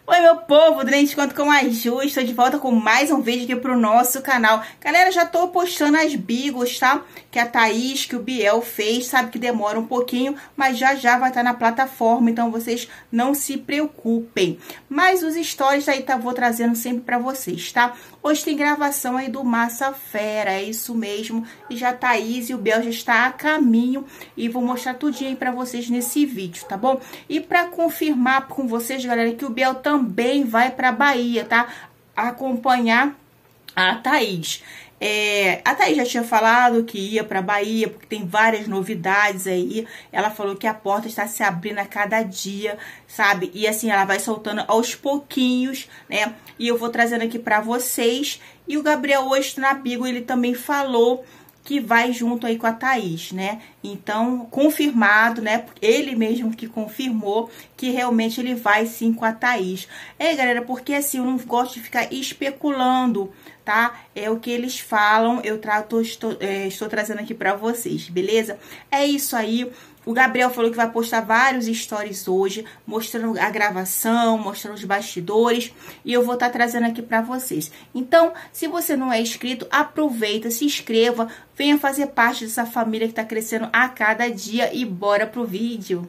Oi, meu povo, do Lente Conto com a Ju, estou de volta com mais um vídeo aqui pro nosso canal. Galera, já tô postando as bigos, tá? Que a Thaís, que o Biel fez, sabe que demora um pouquinho, mas já vai estar na plataforma, então vocês não se preocupem. Mas os stories aí vou trazendo sempre pra vocês, tá? Hoje tem gravação aí do Massa Fera, é isso mesmo. E já a Thaís e o Biel já está a caminho e vou mostrar tudinho aí pra vocês nesse vídeo, tá bom? E pra confirmar com vocês, galera, que o Biel também vai pra Bahia, tá? Acompanhar a Thaís. A Thaís já tinha falado que ia pra Bahia, porque tem várias novidades aí. Ela falou que a porta está se abrindo a cada dia, sabe? E assim, ela vai soltando aos pouquinhos, né? E eu vou trazendo aqui pra vocês. E o Gabriel hoje na Bigo, ele também falou que vai junto aí com a Thaís, né? Então, confirmado, né? Ele mesmo que confirmou que realmente ele vai sim com a Thaís. Galera, porque assim, eu não gosto de ficar especulando, tá? É o que eles falam, estou trazendo aqui pra vocês, beleza? É isso aí. O Gabriel falou que vai postar vários stories hoje, mostrando a gravação, mostrando os bastidores, e eu vou estar trazendo aqui pra vocês. Então, se você não é inscrito, aproveita, se inscreva, venha fazer parte dessa família que tá crescendo a cada dia e bora pro vídeo.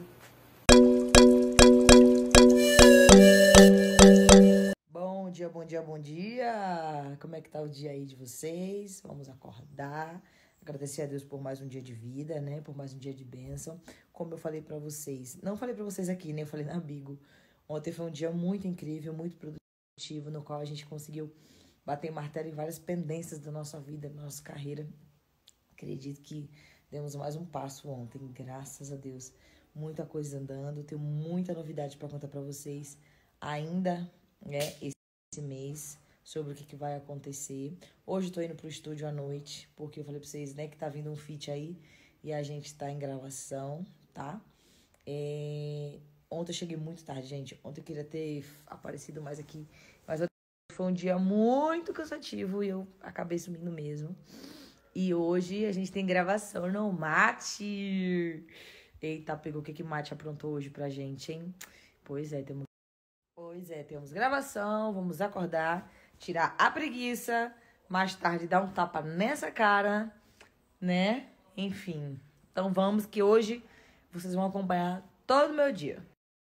Bom dia, bom dia, bom dia! Como é que tá o dia aí de vocês? Vamos acordar. Agradecer a Deus por mais um dia de vida, né? Por mais um dia de bênção. Como eu falei pra vocês, não falei pra vocês aqui, né? Eu falei na Bigo. Ontem foi um dia muito incrível, muito produtivo, no qual a gente conseguiu bater martelo em várias pendências da nossa vida, da nossa carreira. Acredito que demos mais um passo ontem, graças a Deus. Muita coisa andando, tenho muita novidade pra contar pra vocês ainda, né? Esse mês, sobre o que vai acontecer. Hoje eu tô indo pro estúdio à noite, porque eu falei pra vocês, né, que tá vindo um feat aí, e a gente tá em gravação, tá? Ontem eu cheguei muito tarde, gente. Ontem eu queria ter aparecido mais aqui, mas foi um dia muito cansativo e eu acabei sumindo mesmo. E hoje a gente tem gravação no Mate. Eita, pegou o que Mate aprontou hoje pra gente, hein? Pois é, temos gravação, vamos acordar, tirar a preguiça, mais tarde dar um tapa nessa cara, né? Enfim, então vamos que hoje vocês vão acompanhar todo o meu dia.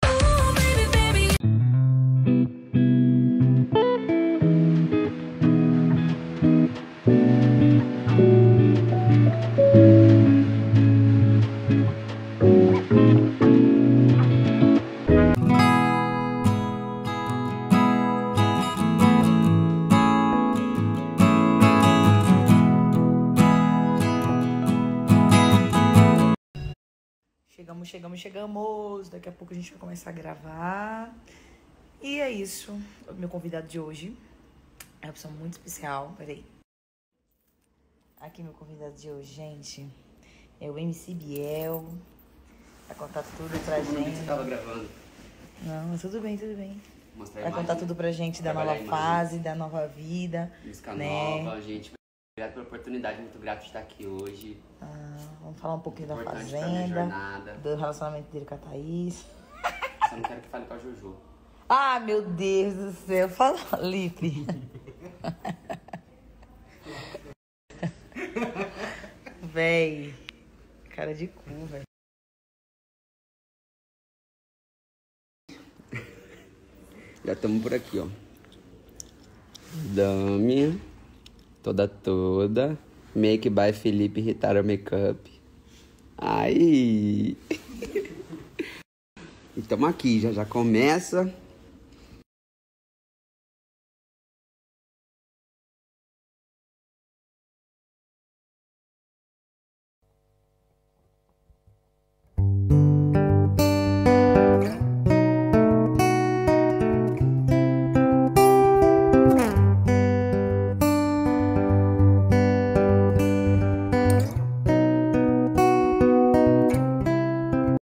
Chegamos. Daqui a pouco a gente vai começar a gravar. E é isso. O meu convidado de hoje é uma pessoa muito especial. Peraí. Aqui meu convidado de hoje, gente, é o MC Biel. Vai contar tudo pra gente. Você tava gravando? Não, tudo bem. Mostrar vai contar tudo pra gente da nova fase, da nova vida. Música né? nova, gente. Obrigado pela oportunidade, muito grato de estar aqui hoje. Vamos falar um pouquinho da Importante Fazenda, do relacionamento dele com a Thaís. Só não quero que fale com a Jojo. Ah, meu Deus do céu. Fala, Lipe. Véi. Cara de cu, velho. Já estamos por aqui, ó. Dami. Toda. Make by Felipe Ritara Makeup. Aí. E estamos aqui, já começa